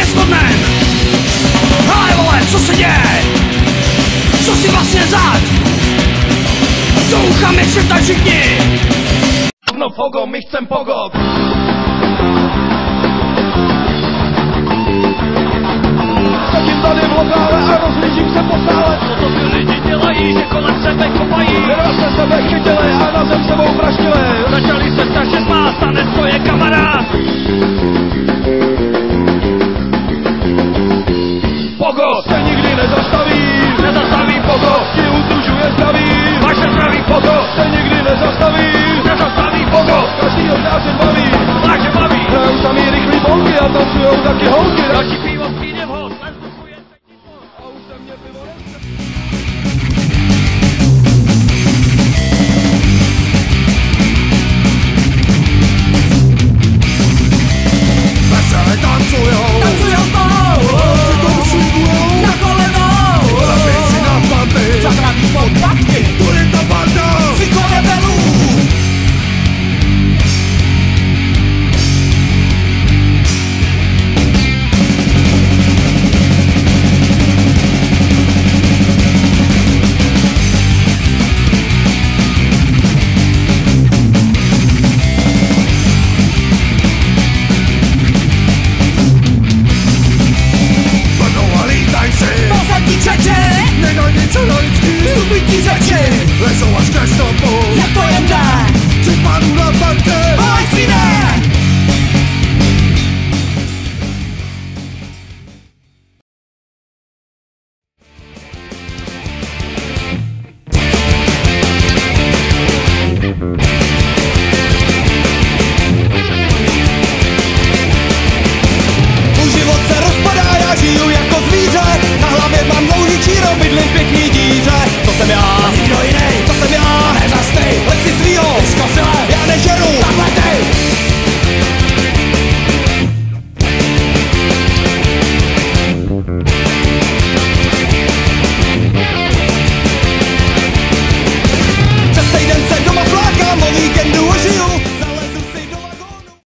neshodnem. Ale vole, co se děje? Co si vlastně zač? Do ucha mi křeptaj všichni. No fogo, my chcem pogo. Sedím tady v lokále a rozlížím se po sále. Co to ty lidi dělají, že kolem sebe kopají? Raz se sebe chytili a na zem sebou praštili. Začali se strašně smát, tanec to je kamarád. Pogo se nikdy nezastaví. Nezastaví Pogo ti udržuje zdraví. vaše zdraví. Pogo se nikdy nezastaví. Nezastaví pogo, Každýho z nás se baví. takže baví. Hrajou samý rychlý bonky a tancujou taky holky. Další pivo přijde vhod, lesbukuje se ticho. A už se mě pivo nechce. Vesele tancujou, přitom šungujou, na kolenou, lepici na paty, zatraví pod bakty, tu je ta banda, psycho rebelů. nenajdi co lidský, Vstupy ti řeči, lezou až ke stopu, jak to jen jde. při panu na partě.